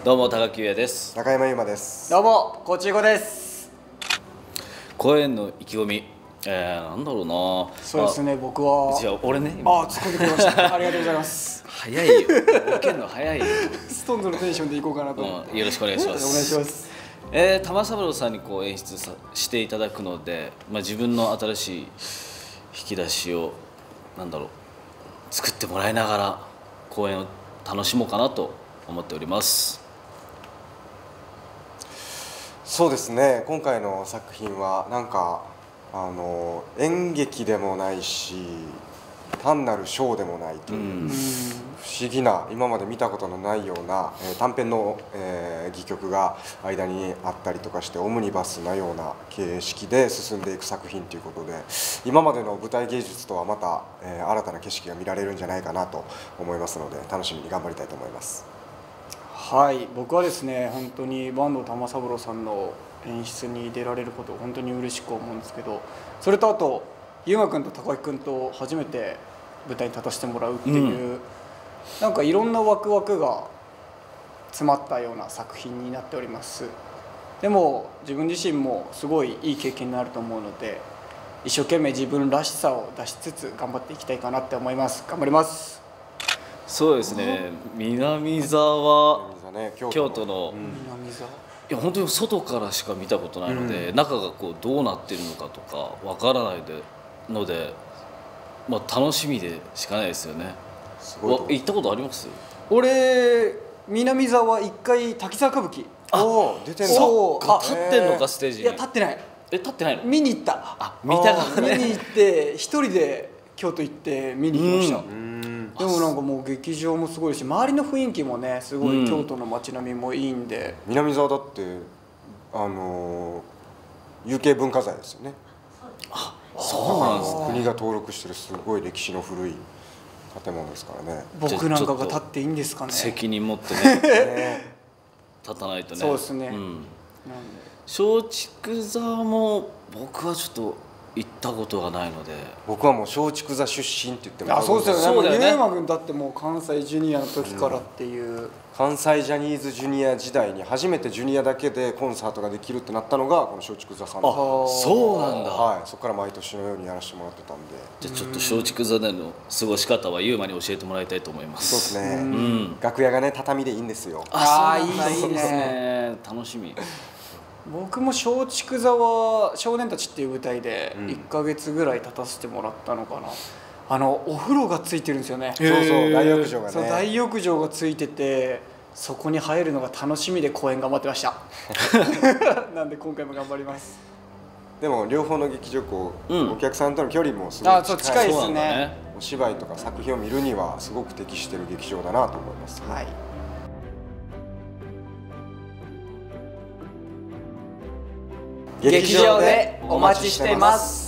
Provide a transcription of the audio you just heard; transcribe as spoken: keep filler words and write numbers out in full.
どうも高木優也です。 中山優馬です。 どうもコーチーゴです。 公演の意気込み、えー、なんだろうな。 そうですね、僕はじゃあ俺ね、 ああ突っ込んでくれましたありがとうございます。 早いよ、受けるの早いよストーンズのテンションでいこうかなと思って、 うん、よろしくお願いします。 お願いします。 えー、玉三郎さんにこう演出さしていただくので、まあ、自分の新しい引き出しをなんだろう作ってもらいながら公演を楽しもうかなと思っております。 そうですね、今回の作品はなんかあの演劇でもないし単なるショーでもないという、うん、不思議な今まで見たことのないような、えー、短編の、えー、戯曲が間にあったりとかしてオムニバスなような形式で進んでいく作品ということで、今までの舞台芸術とはまた、えー、新たな景色が見られるんじゃないかなと思いますので、楽しみに頑張りたいと思います。 はい、僕はですね本当に坂東玉三郎さんの演出に出られることを本当に嬉しく思うんですけど、それとあと優馬君と高木君と初めて舞台に立たせてもらうっていう、うん、なんかいろんなワクワクが詰まったような作品になっております。でも自分自身もすごいいい経験になると思うので、一生懸命自分らしさを出しつつ頑張っていきたいかなって思います。頑張ります。 そうですね、南沢、 ね、京京都の、 うん、南沢、 いや本当に外からしか見たことないので、うん、中がこうどうなってるのかとかわからないでので、まあ、楽しみでしかないですよね。すごい。行ったことあります？ 俺南沢一回滝沢歌舞伎、 あ出てんの。 そうか、立ってんのかステージに。 いや立ってない。 え立ってないの？ 見に行った。 あ見た側ね。 見に行って一人で京都行って見に行きました。うんでもなんかもう劇場もすごいし、周りの雰囲気もねすごい、京都の街並みもいいんで、 うん、南沢だってあのー、有形文化財ですよね。 あそうなんですね。 国が登録してるすごい歴史の古い建物ですからね。 僕なんかが立っていいんですかね。 責任持ってね立たないとね。 そうですね、うん、 なんで松竹座も僕はちょっと行ったことがないので。 僕はもう松竹座出身って言っても、 あそうですよね。 そうだよね。 優馬君だってもう関西ジュニアの時からっていう、うん、 関西ジャニーズジュニア時代に初めてジュニアだけでコンサートができるってなったのがこの松竹座さん。 あそうなんだ。 はい、そこから毎年のようにやらせてもらってたんで、 じゃあちょっと松竹座での過ごし方は優馬に教えてもらいたいと思います。 そうですね、うん、楽屋がね畳でいいんですよ。 ああいいですね、 楽しみ。 僕も松竹座は少年たちっていう舞台でいっかげつぐらい立たせてもらったのかな。あのお風呂がついてるんですよね。 そうそう大浴場がね。 そう大浴場がついてて、そこに入るのが楽しみで公演頑張ってましたなんで今回も頑張ります。 でも両方の劇場こう、うん、お客さんとの距離もすごい近い。 あそう近いですね。 お芝居とか作品を見るにはすごく適してる劇場だなと思います。 はい。劇場でお待ちしてます。